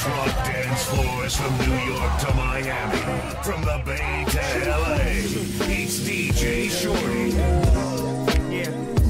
Let's rock dance floors from New York to Miami, from the Bay to LA. It's DJ Shorty. Yeah.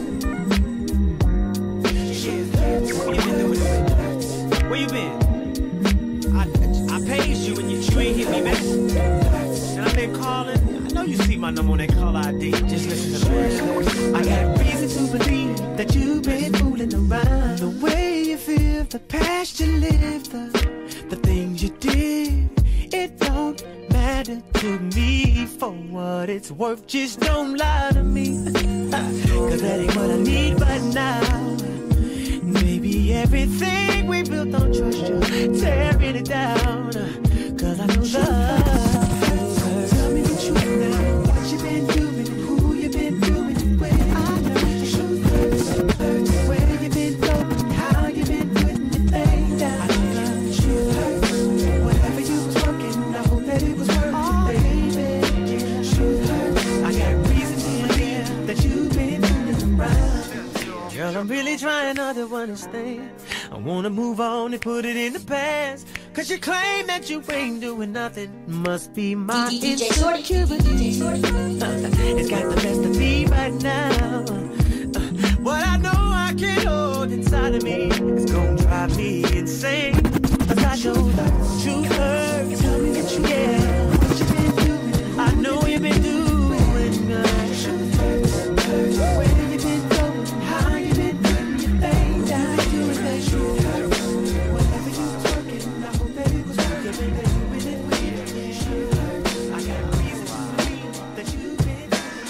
Where you been? I paged you and you ain't hit me back. And I've been calling. I know you see my number on that call ID. Just listen to the words. I got reason to believe that you've been fooling around. The way you feel, the past you lived, the things you did, it don't matter to me for what it's worth. Just don't lie to me. Cause that ain't what I need right now. Maybe everything we built on trust, you tearing it down. Cause I know love. Tell me the truth now. What you been doing, who you been doing, where I know the truth hurts. Where you been going, how you been putting your thing down. I know the truth hurts. Whatever you was working, I hope that it was worth it, baby. Truth hurts. I got reason to believe that you've been fooling around. Girl, I'm really trying not to understand. I wanna move on and put it in the past. Cause you claim that you ain't doing nothing. Must be my insecurity. It's got the best of me right now. What I know I can't hold inside of me is gonna drive me insane. Cause I know the truth hurts. Tell me what you what you been doing. I know you've been doing. Truth hurts. Where you been going? How you been putting your thing down? Doing that truth hurts. Whatever you was working, I hope that it was working. That you been it weird. Truth hurts. I got reason to believe that you've been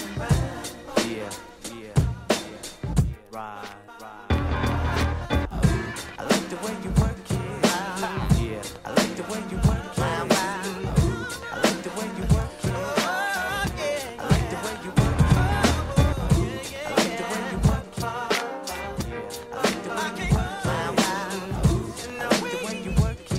right. I like the way you work it. I like the way you work it. I like the way you work it. I like the way you work it. I like the way you work it. I like the way you work it. I like the way you work it.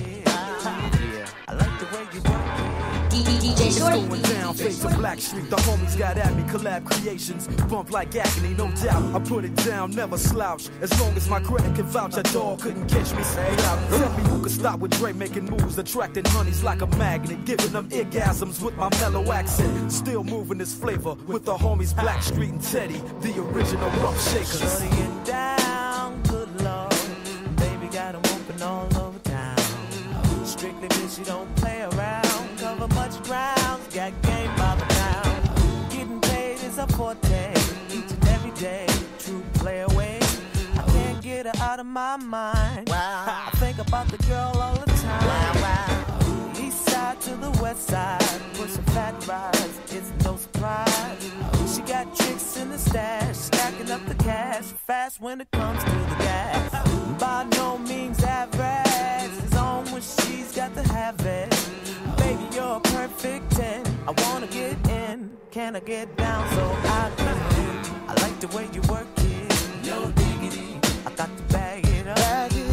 I like the way you work it. DJ Shorty. Going down, face of Black Street, the homies got at me, collab creations, bump like agony, no doubt, I put it down, never slouch, as long as my credit can vouch, a dog couldn't catch me, say out, tell me who could stop with Dre making moves, attracting honeys like a magnet, giving them orgasms with my mellow accent, still moving this flavor, with the homies Black Street and Teddy, the original rough shakers. Shutting it down, good lord, baby got 'em open all over town, strictly bitch, you don't play around, cover much ground, got game by the pound, getting paid is a forte, each and every day, true play away, I can't get her out of my mind, I think about the girl all the time, east side to the west side, pushing fat rides, it's no surprise, she got tricks in the stash, stacking up the cash, fast when it comes to the gas, by no means average, it's on when she's got to have it, baby you're a perfect 10, I wanna get in, can I get down so I can win, I like the way you work it, no diggity, I got to bag it up,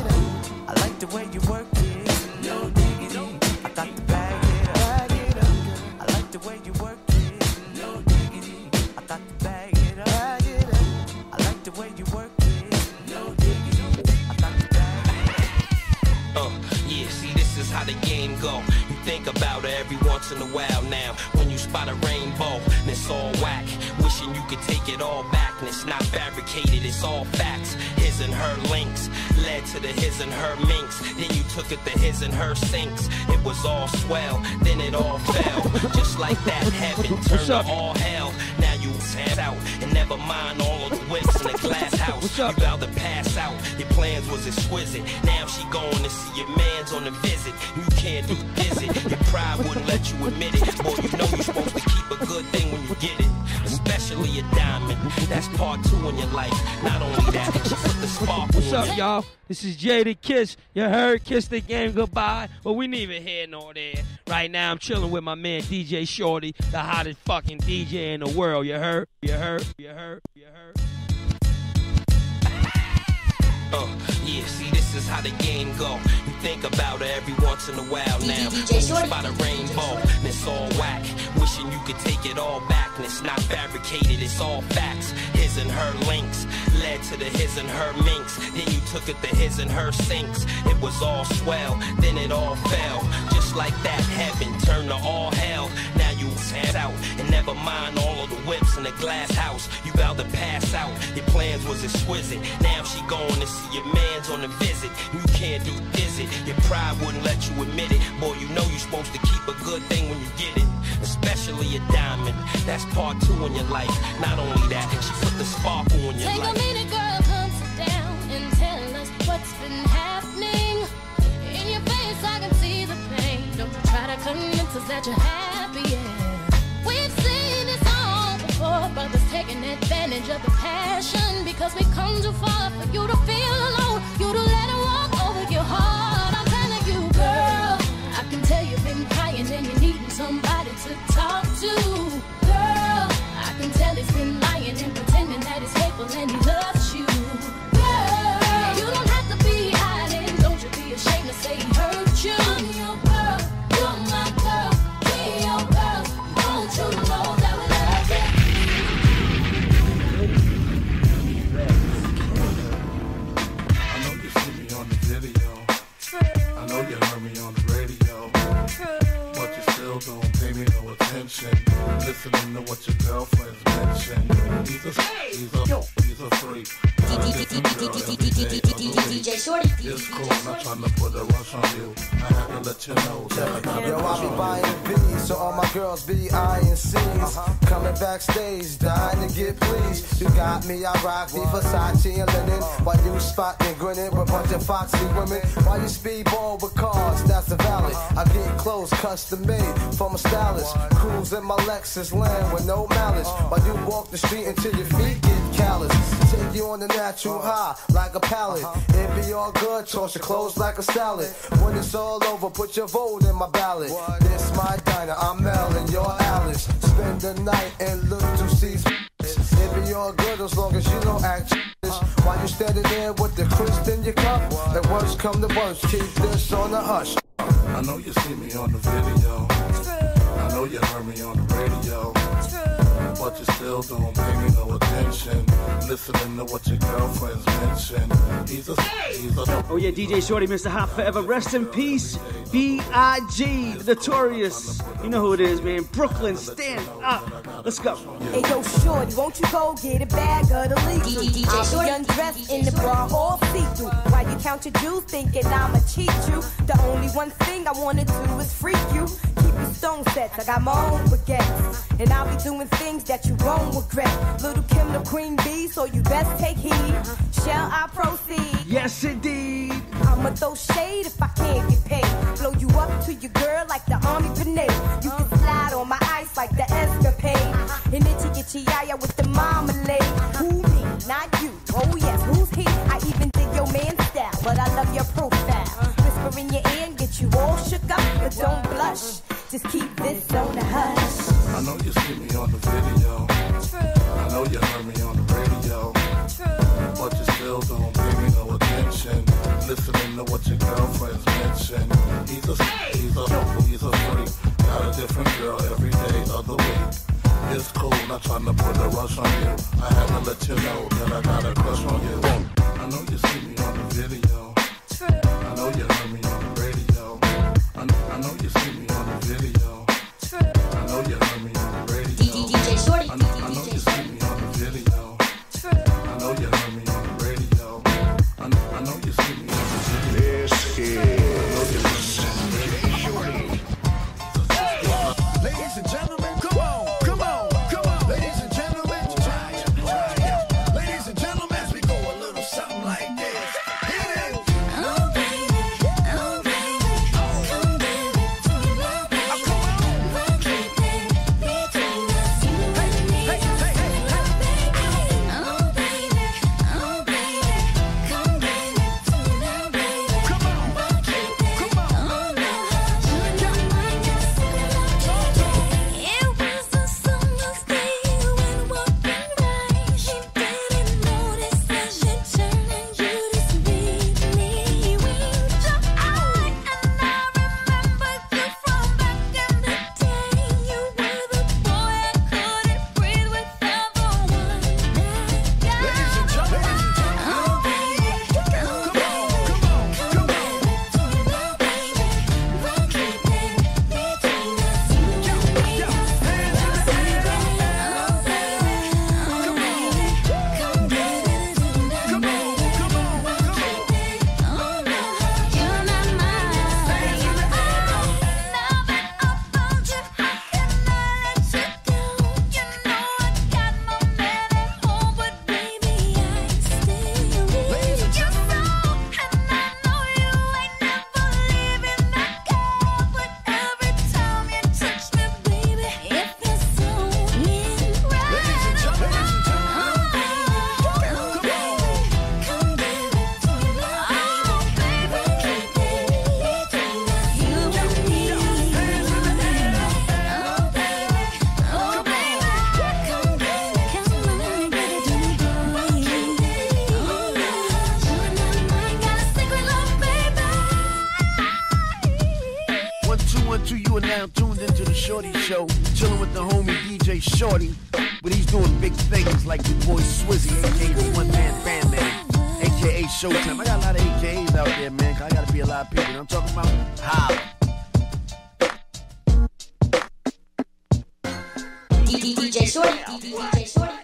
I like the way you work it, no diggity, I got to bag it up, I like the way you work it, no diggity, I got to bag it up, I like the way you work it, no diggity, I got to bag it up. Yeah, see, this is how the game go. You think about it every once in a while now. When you spot a rainbow, and it's all whack. Wishing you could take it all back, and it's not fabricated, it's all facts. His and her links led to the his and her minks. Then you took it to his and her sinks. It was all swell, then it all fell. Just like that, heaven turned to all hell. Now you pass out, and never mind all of the whips in the glass house. You about to pass out, your plans was exquisite. Now she going to see your man's on a visit. You can't do visit, your pride wouldn't let you admit it. Boy, you know you're supposed to keep a good thing when you get it, especially a diamond. That's part 2 in your life. Not only that, she put the sparkle. What's up, y'all? This is Jada Kiss. You heard Kiss the Game goodbye, but we neither here nor there. Right now, I'm chilling with my man DJ Shorty, the hottest fucking DJ in the world. You heard? You heard? You heard? You heard? Yeah, see, this is how the game go. You think about it every once in a while now. When you spot a rainbow, and it's all whack. Wishing you could take it all back, and it's not fabricated, it's all facts. His and her links led to the his and her minks. Then you took it to his and her sinks. It was all swell, then it all fell. Just like that, heaven turned to all hell. Now you pass out, and never mind all of the whips in the glass house. You vowed to pass out, your plans was exquisite. Now she going to see your man's on a visit. You can't do this it, your pride wouldn't let you admit it. Boy, you know you're supposed to keep a good thing when you get it, especially a diamond. That's part 2 in your life. Not only that, she put the sparkle in your life. Take a minute, girl, come sit down and tell us what's been happening. In your face, I can see the pain. Don't try to convince us that you're happy, yeah. We've seen this all before, brothers taking advantage of the passion. Because we come too far for you to feel alone, you to let it walk over your heart. I'm telling you, girl, I can tell you've been crying and you're needing somebody to talk to. Girl, I can tell he's been lying and pretending that he's faithful and he loves you. Girl, you don't have to be hiding, don't you be ashamed to say he hurt you. I'm your girl, you're my girl, we your girls. Won't you know that we love you? I know you see me on the video. True. I know you heard me on the radio. True. But you still don't pay me no attention. Listening to what your girlfriends mention. He's a freak. DJ Shorty. It's cool, not trying to put a rush on you. I had to let you know that I got yo, I be buying B's, so all my girls be eyeing C's. Coming backstage, dying to get pleased. You got me, I rock the Versace and linen. While you spotting, grinning with a bunch of foxy women. While you speedball with cars, that's the valid. I get clothes custom made from a stylist. Cruise in my Lexus land with no malice. While you walk the street until your feet get callous. Take you on the natural high like a pallet. It be all good, toss your clothes like a salad. When it's all over, put your vote in my ballot. This my diner, I'm Mel and you're Alice. Spend the night and look to see. It be all good as long as you don't act childish. While you standing there with the crisp in your cup, the worst come to worst, keep this on the hush. I know you see me on the video. I know you heard me on the radio. But you still don't pay me no attention. Listening to what your girlfriends mention. He's a Oh yeah, DJ Shorty, Mr. Hot Forever. Rest in peace, B.I.G. The Notorious. You know who it is, man. Brooklyn, stand up. Let's go. Hey yo, Shorty, won't you go get a bag of the legal? I'll be undressed in the bra, all see-through. While you count your jewels, thinking I'ma cheat you. The only one thing I wanna do is freak you. Keep your stone sets, I got my own baguettes. And I'll be doing things that you won't regret. Little Kim the Queen Bee, so you best take heed. Shall I proceed? Yes, indeed. I'ma throw shade if I can't get paid. Blow you up to your girl like the Army grenade. You can slide on my ice like the Escapade. And itchy itchy yaya with the marmalade. Who me? Not you. Oh yes, who's he? I even dig your man style, but I love your profile. Whisper in your ear and get you all shook up, but don't blush. Just keep this on the hush. I know you see me on the video. I know you heard me on the radio. But you still don't pay me no attention. Listening to what your girlfriends mention. He's a freak. Got a different girl every day of the week. It's cool, not trying to put a rush on you. I had to let you know that I got a crush on you. I know you see me on the video. I know you heard me on the radio. I know you see me on the video. I know you heard me on the radio. DJ Shorty. I know you see me on the video. I know you heard me on the radio. I know you see me on the video. This is Shorty. Ladies and gentlemen, come on, come on, come on. Ladies and gentlemen, try it. Ladies and gentlemen, as we go a little something like this. Hit it. 1-2, you are now tuned into the Shorty Show. Chilling with the homie DJ Shorty. But he's doing big things like the boy Swizzy, aka the one-man band man, aka Showtime. I got a lot of AKAs out there, man, 'cause I gotta be a lot of people. You know what I'm talking about? Holla. DJ Shorty. DJ Shorty.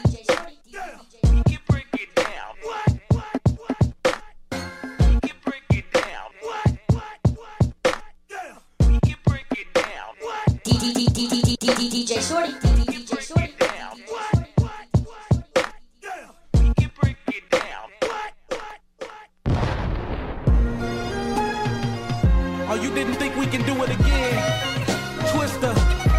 DJ Shorty. Oh, you didn't think we can do it again? Twister,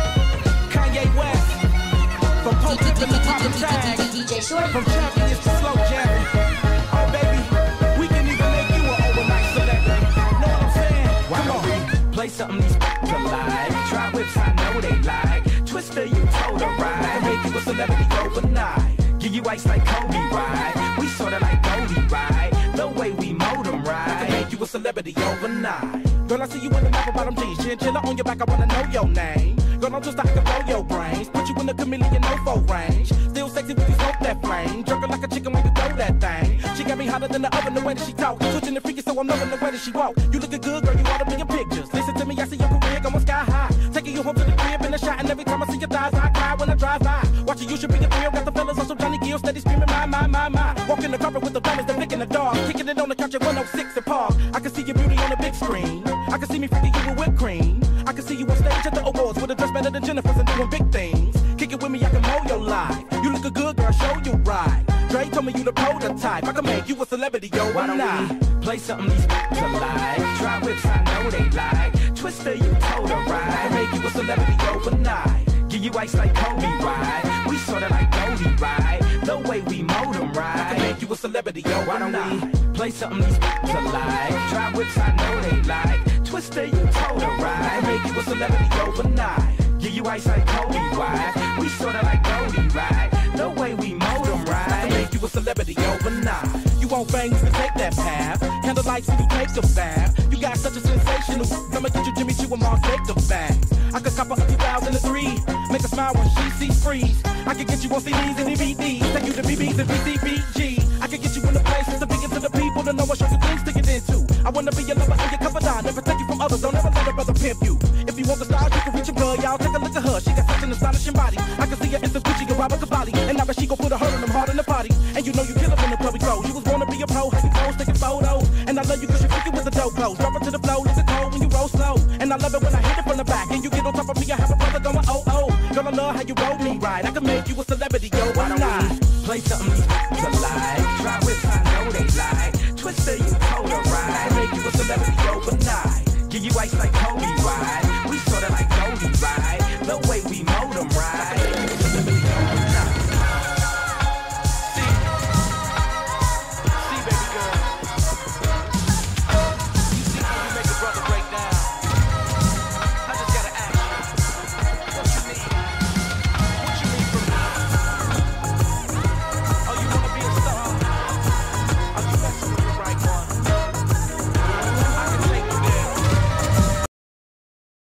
Kanye West, from Pope to the top of tag, from champions to slow jamming. Oh, baby, we can even make you an overnight celebrity. Know what I'm saying? Why don't we play something these to like? Try whips, I know they like. Twister, you told her right. Make you a celebrity overnight. Give you ice like Kobe, right? We sorta like Goldie, right? The way we mold them, right? Make you a celebrity overnight. Girl, I see you in the apple bottom jeans, chinchilla on your back, I wanna know your name. Girl, I'm just like a blow your brains, put you in the chameleon no-fo range. Still sexy when you smoke that flame, jerking like a chicken when you throw that thing. She got me hotter than the oven, the way that she talk, switching the freaky, so I'm loving the way that she walk. You looking good, girl, you ought to be in pictures. Listen to me, I see your career going sky high, taking you home to the crib in a shot, and every time I see your thighs, I cry when I drive by. Watching you should be a thrill, got the fellas on some Johnny Gill, steady screaming my. Walking the carpet with the diamonds, they're licking the dog, kicking it on the couch at 106 at Park. I can see your beauty on the big screen. I can see me freaking you with whipped cream. I can see you on stage at the awards with a dress better than Jennifer's and doing big things. Kick it with me, I can mold your life. You look a good girl, show you right. Dre told me you the prototype. I can make you a celebrity, yo. Why don't we play something these to like? Try whips, I know they like. Twister, you told her right. Make you a celebrity overnight. Give you ice like Kobe, right? We sorta like Goldie, right? The way we mold them, right? I can make you a celebrity, yo. Why don't we play something these to like? Try whips, I know they like. Twister, you told her right. Make you a celebrity overnight. Give you ice like Kobe, right? We sorta like Goldie, right? The way we mold them, right? I can make you a celebrity overnight. You want bangs to take that path. Candlelights and you take a bath. You got such a sensational. I'ma get you Jimmy Choo and Mark take the bags. I could cop a 2003. Make her smile when she sees freeze. I could get you on CDs and DVDs. Take you to BBs and PCBG. I could get you in the places to begin to the people to know what show you things to get into. I wanna be your lover and your cover down. Never take you from others. Don't ever let a brother pimp you. If you want the style, you can reach a girl, y'all. Take a look at her. She got such an astonishing body. I can see her in the Gucci and Robert Cavalli. And now she gon' put a hurt on them hard in the party. And you know you kill her in the club we go. You was born to be a pro, how you pose, taking photos. And I love you cause you freaking with the dope clothes. Drop it to the flow, listen cold when you roll slow. And I love it when I hit it from the back. And you get on top of me, I have a brother going oh. Girl, I love how you roll me right. I can make you a celebrity, yo. Why don't we play something these to like? Try whips, I know they like. Twister, you told her right. Make you a celebrity overnight. Give you ice like Kobe, right?